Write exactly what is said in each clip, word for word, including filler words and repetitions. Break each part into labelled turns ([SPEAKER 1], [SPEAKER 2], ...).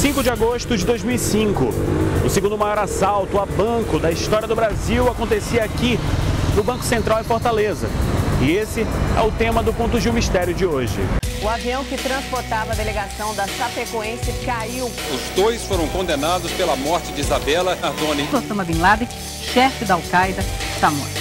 [SPEAKER 1] cinco de agosto de dois mil e cinco, o segundo maior assalto a banco da história do Brasil acontecia aqui no Banco Central em Fortaleza. E esse é o tema do Ponto G Mistério de hoje.
[SPEAKER 2] O avião que transportava a delegação da Chapecoense caiu.
[SPEAKER 3] Os dois foram condenados pela morte de Isabela Nardoni.
[SPEAKER 4] Osama Bin Laden, chefe da Al-Qaeda, está morto.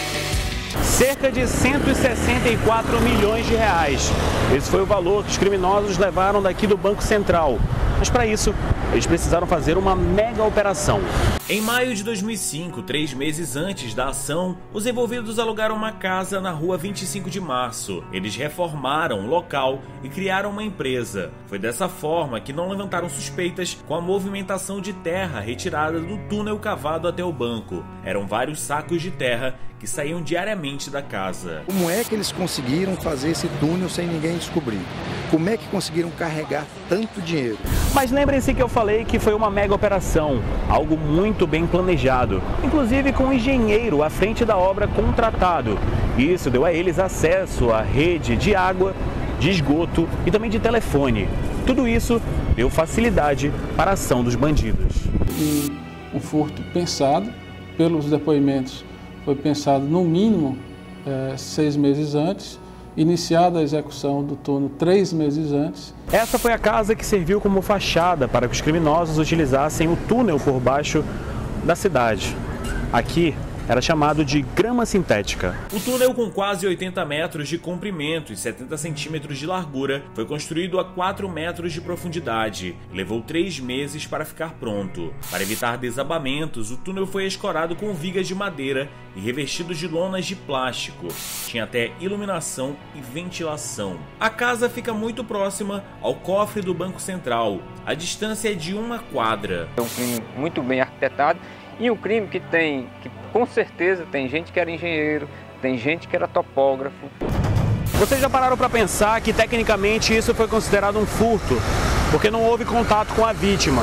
[SPEAKER 1] Cerca de cento e sessenta e quatro milhões de reais. Esse foi o valor que os criminosos levaram daqui do Banco Central. Mas para isso, eles precisaram fazer uma mega operação. Em maio de dois mil e cinco, três meses antes da ação, os envolvidos alugaram uma casa na rua vinte e cinco de março. Eles reformaram o local e criaram uma empresa. Foi dessa forma que não levantaram suspeitas com a movimentação de terra retirada do túnel cavado até o banco. Eram vários sacos de terra que saíam diariamente da casa.
[SPEAKER 5] Como é que eles conseguiram fazer esse túnel sem ninguém descobrir? Como é que conseguiram carregar tanto dinheiro?
[SPEAKER 1] Mas lembrem-se que eu falei que foi uma mega operação, algo muito bem planejado, inclusive com um engenheiro à frente da obra contratado. Isso deu a eles acesso à rede de água, de esgoto e também de telefone. Tudo isso deu facilidade para a ação dos bandidos.
[SPEAKER 6] E um furto pensado, pelos depoimentos, foi pensado no mínimo é, seis meses antes, iniciada a execução do túnel três meses antes.
[SPEAKER 1] Essa foi a casa que serviu como fachada para que os criminosos utilizassem o túnel por baixo da cidade. Aqui era chamado de grama sintética. O túnel, com quase oitenta metros de comprimento e setenta centímetros de largura, foi construído a quatro metros de profundidade. Levou três meses para ficar pronto. Para evitar desabamentos, o túnel foi escorado com vigas de madeira e revestido de lonas de plástico. Tinha até iluminação e ventilação. A casa fica muito próxima ao cofre do Banco Central. A distância é de uma quadra.
[SPEAKER 7] É um crime muito bem arquitetado e um crime que tem, que com certeza tem gente que era engenheiro, tem gente que era topógrafo.
[SPEAKER 1] Vocês já pararam para pensar que tecnicamente isso foi considerado um furto, porque não houve contato com a vítima.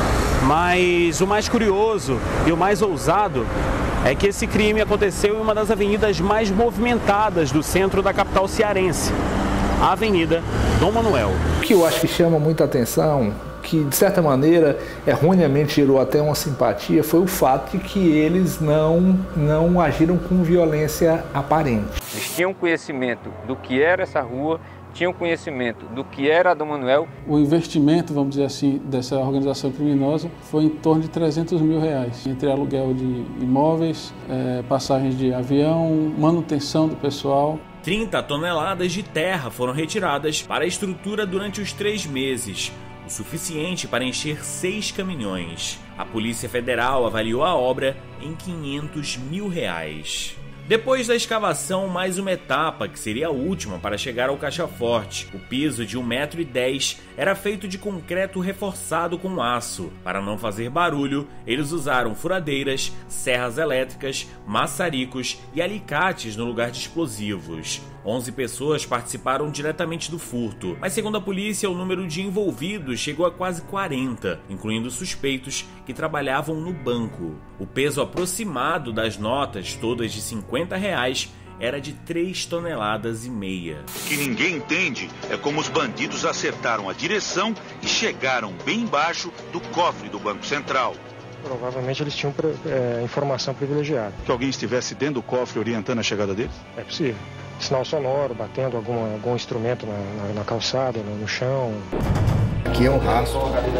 [SPEAKER 1] Mas o mais curioso e o mais ousado é que esse crime aconteceu em uma das avenidas mais movimentadas do centro da capital cearense, a Avenida Dom Manuel.
[SPEAKER 5] O que eu acho que chama muita atenção, que de certa maneira erroneamente gerou até uma simpatia, foi o fato de que eles não, não agiram com violência aparente.
[SPEAKER 7] Eles tinham conhecimento do que era essa rua, tinham conhecimento do que era a Dom Manuel.
[SPEAKER 6] O investimento, vamos dizer assim, dessa organização criminosa foi em torno de trezentos mil reais, entre aluguel de imóveis, é, passagens de avião, manutenção do pessoal.
[SPEAKER 1] trinta toneladas de terra foram retiradas para a estrutura durante os três meses. O suficiente para encher seis caminhões. A Polícia Federal avaliou a obra em quinhentos mil reais. Depois da escavação, mais uma etapa, que seria a última para chegar ao caixa forte. O piso de um metro e dez era feito de concreto reforçado com aço. Para não fazer barulho, eles usaram furadeiras, serras elétricas, maçaricos e alicates no lugar de explosivos. onze pessoas participaram diretamente do furto, mas segundo a polícia, o número de envolvidos chegou a quase quarenta, incluindo suspeitos que trabalhavam no banco. O peso aproximado das notas, todas de cinquenta reais, era de três toneladas e meia.
[SPEAKER 8] O que ninguém entende é como os bandidos acertaram a direção e chegaram bem embaixo do cofre do Banco Central.
[SPEAKER 9] Provavelmente eles tinham é, informação privilegiada.
[SPEAKER 8] Que alguém estivesse dentro do cofre orientando a chegada deles?
[SPEAKER 9] É possível. Sinal sonoro, batendo algum, algum instrumento na, na, na calçada, no, no chão.
[SPEAKER 5] Aqui é um rastro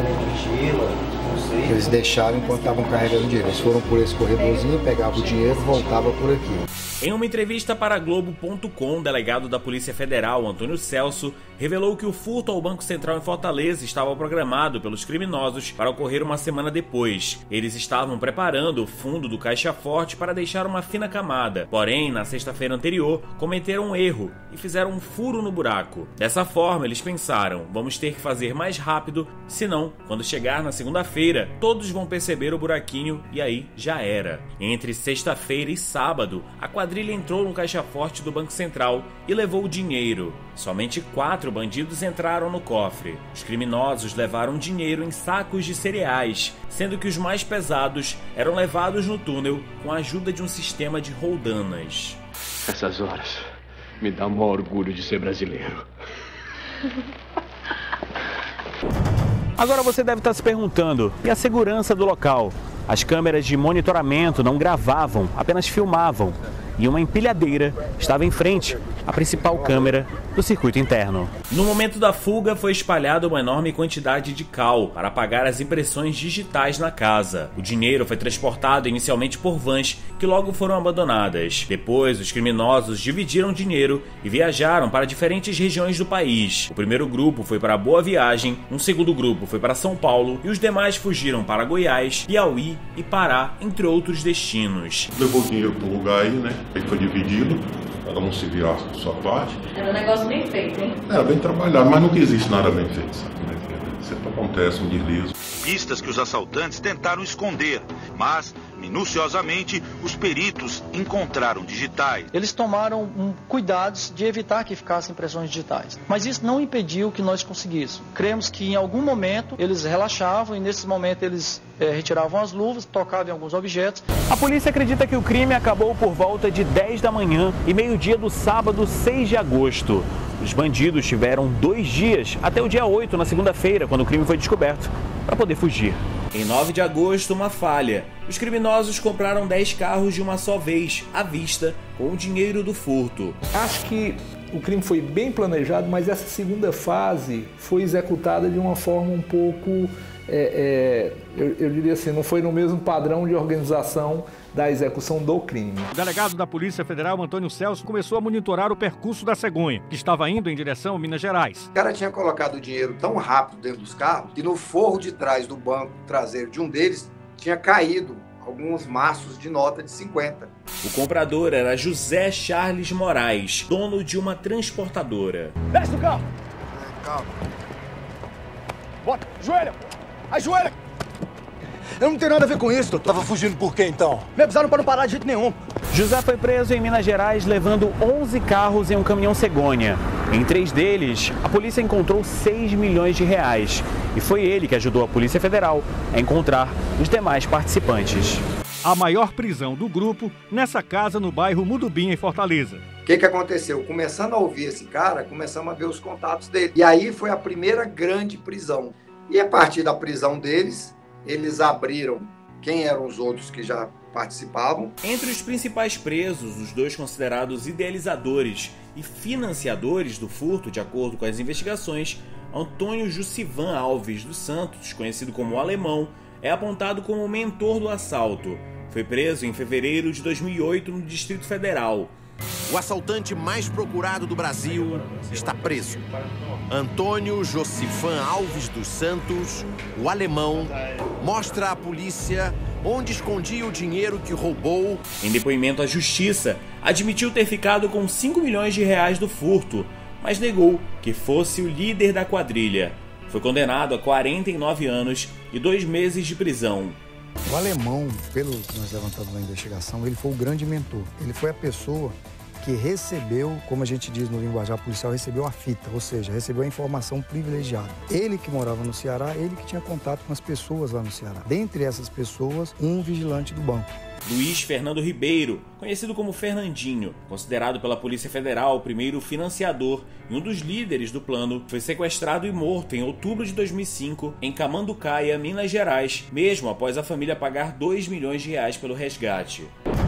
[SPEAKER 5] que eles deixaram enquanto estavam carregando dinheiro. Eles foram por esse corredorzinho, pegavam o dinheiro e voltavam por aqui.
[SPEAKER 1] Em uma entrevista para Globo ponto com, o delegado da Polícia Federal, Antônio Celso, revelou que o furto ao Banco Central em Fortaleza estava programado pelos criminosos para ocorrer uma semana depois. Eles estavam preparando o fundo do caixa forte para deixar uma fina camada. Porém, na sexta-feira anterior, cometeram um erro e fizeram um furo no buraco. Dessa forma, eles pensaram, vamos ter que fazer mais rápido, senão, quando chegar na segunda-feira, todos vão perceber o buraquinho e aí já era. Entre sexta-feira e sábado, a quadrilha entrou no caixa forte do Banco Central e levou o dinheiro. Somente quatro bandidos entraram no cofre. Os criminosos levaram dinheiro em sacos de cereais, sendo que os mais pesados eram levados no túnel com a ajuda de um sistema de roldanas.
[SPEAKER 10] Essas horas me dá um orgulho de ser brasileiro.
[SPEAKER 1] Agora você deve estar se perguntando, e a segurança do local? As câmeras de monitoramento não gravavam, apenas filmavam. E uma empilhadeira estava em frente à principal câmera do circuito interno. No momento da fuga, foi espalhada uma enorme quantidade de cal para apagar as impressões digitais na casa. O dinheiro foi transportado inicialmente por vans, que logo foram abandonadas. Depois, os criminosos dividiram o dinheiro e viajaram para diferentes regiões do país. O primeiro grupo foi para Boa Viagem, um segundo grupo foi para São Paulo e os demais fugiram para Goiás, Piauí e Pará, entre outros destinos.
[SPEAKER 11] Levou o dinheiro para o lugar aí, né? Aí foi dividido, cada um se virar a sua parte.
[SPEAKER 12] Era um negócio bem feito, hein?
[SPEAKER 11] É, bem trabalhado, mas nunca existe nada bem feito, sabe? Sempre acontece um deslize.
[SPEAKER 8] Pistas que os assaltantes tentaram esconder, mas, minuciosamente, os peritos encontraram digitais.
[SPEAKER 13] Eles tomaram um, cuidados de evitar que ficassem impressões digitais, mas isso não impediu que nós conseguíssemos. Cremos que em algum momento eles relaxavam e nesse momento eles é, retiravam as luvas, tocavam em alguns objetos.
[SPEAKER 1] A polícia acredita que o crime acabou por volta de dez da manhã e meio-dia do sábado, seis de agosto. Os bandidos tiveram dois dias, até o dia oito, na segunda-feira, quando o crime foi descoberto, para poder fugir. Em nove de agosto, uma falha. Os criminosos compraram dez carros de uma só vez, à vista, com o dinheiro do furto.
[SPEAKER 5] Acho que o crime foi bem planejado, mas essa segunda fase foi executada de uma forma um pouco, é, é, eu, eu diria assim, não foi no mesmo padrão de organização da execução do crime.
[SPEAKER 14] O delegado da Polícia Federal, Antônio Celso, começou a monitorar o percurso da cegonha, que estava indo em direção a Minas Gerais.
[SPEAKER 15] O cara tinha colocado o dinheiro tão rápido dentro dos carros que no forro de trás do banco traseiro de um deles tinha caído alguns maços de nota de cinquenta.
[SPEAKER 1] O comprador era José Charles Moraes, dono de uma transportadora.
[SPEAKER 16] Desce do carro! Calma. Bota, joelha! Ajoelha! Eu não tenho nada a ver com isso. Eu tava fugindo por quê, então? Me avisaram para não parar de jeito nenhum.
[SPEAKER 1] José foi preso em Minas Gerais levando onze carros em um caminhão cegonha. Em três deles, a polícia encontrou seis milhões de reais. E foi ele que ajudou a Polícia Federal a encontrar os demais participantes.
[SPEAKER 14] A maior prisão do grupo nessa casa no bairro Mudubim, em Fortaleza.
[SPEAKER 15] O que que aconteceu? Começando a ouvir esse cara, começamos a ver os contatos dele. E aí foi a primeira grande prisão. E a partir da prisão deles, eles abriram quem eram os outros que já participavam.
[SPEAKER 1] Entre os principais presos, os dois considerados idealizadores e financiadores do furto, de acordo com as investigações, Antônio Jussivan Alves dos Santos, conhecido como Alemão, é apontado como o mentor do assalto. Foi preso em fevereiro de dois mil e oito no Distrito Federal.
[SPEAKER 17] O assaltante mais procurado do Brasil está preso. Antônio Jussivan Alves dos Santos, o Alemão, mostra à polícia onde escondia o dinheiro que roubou.
[SPEAKER 1] Em depoimento à justiça, admitiu ter ficado com cinco milhões de reais do furto, mas negou que fosse o líder da quadrilha. Foi condenado a quarenta e nove anos e dois meses de prisão.
[SPEAKER 18] O Alemão, pelo que nós levantamos na investigação, ele foi o grande mentor. Ele foi a pessoa que recebeu, como a gente diz no linguajar policial, recebeu a fita, ou seja, recebeu a informação privilegiada. Ele que morava no Ceará, ele que tinha contato com as pessoas lá no Ceará. Dentre essas pessoas, um vigilante do banco.
[SPEAKER 1] Luiz Fernando Ribeiro, conhecido como Fernandinho, considerado pela Polícia Federal o primeiro financiador e um dos líderes do plano, foi sequestrado e morto em outubro de dois mil e cinco em Camanducaia, Minas Gerais, mesmo após a família pagar dois milhões de reais pelo resgate.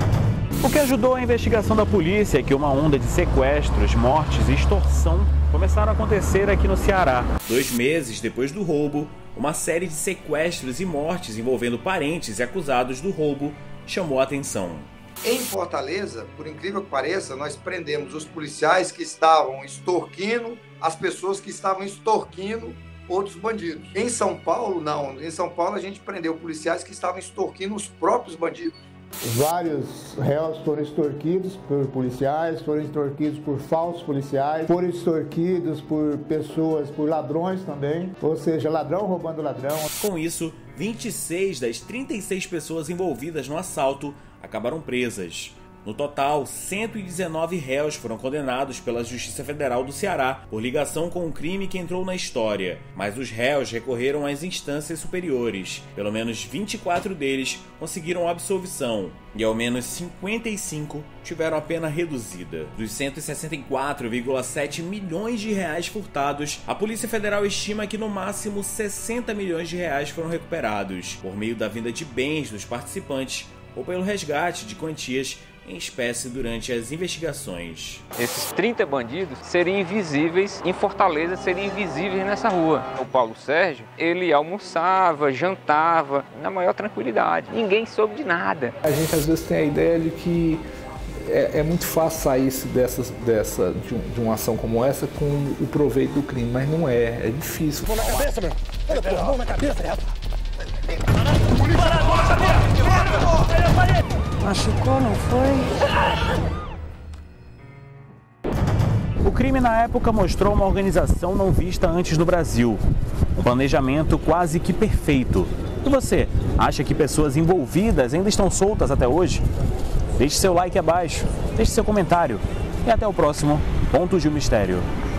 [SPEAKER 1] O que ajudou a investigação da polícia é que uma onda de sequestros, mortes e extorsão começaram a acontecer aqui no Ceará. Dois meses depois do roubo, uma série de sequestros e mortes envolvendo parentes e acusados do roubo chamou a atenção.
[SPEAKER 15] Em Fortaleza, por incrível que pareça, nós prendemos os policiais que estavam extorquindo as pessoas que estavam extorquindo outros bandidos. Em São Paulo, não. Em São Paulo, a gente prendeu policiais que estavam extorquindo os próprios bandidos.
[SPEAKER 19] Vários réus foram extorquidos por policiais, foram extorquidos por falsos policiais, foram extorquidos por pessoas, por ladrões também, ou seja, ladrão roubando ladrão.
[SPEAKER 1] Com isso, vinte e seis das trinta e seis pessoas envolvidas no assalto acabaram presas. No total, cento e dezenove réus foram condenados pela Justiça Federal do Ceará por ligação com um crime que entrou na história, mas os réus recorreram às instâncias superiores. Pelo menos vinte e quatro deles conseguiram absolvição e ao menos cinquenta e cinco tiveram a pena reduzida. Dos cento e sessenta e quatro vírgula sete milhões de reais furtados, a Polícia Federal estima que no máximo sessenta milhões de reais foram recuperados por meio da venda de bens dos participantes ou pelo resgate de quantias em espécie durante as investigações.
[SPEAKER 7] Esses trinta bandidos seriam invisíveis em Fortaleza, seriam invisíveis nessa rua. O Paulo Sérgio, ele almoçava, jantava na maior tranquilidade. Ninguém soube de nada.
[SPEAKER 5] A gente às vezes tem a ideia de que é, é muito fácil sair dessas, dessa, de, um, de uma ação como essa com o proveito do crime, mas não é, é difícil.
[SPEAKER 16] Mão na cabeça, meu! Olha, porra, mão na cabeça, rapaz!
[SPEAKER 12] Machucou, não foi?
[SPEAKER 20] O crime na época mostrou uma organização não vista antes no Brasil. Um planejamento quase que perfeito. E você, acha que pessoas envolvidas ainda estão soltas até hoje? Deixe seu like abaixo, deixe seu comentário. E até o próximo Pontos de um Mistério.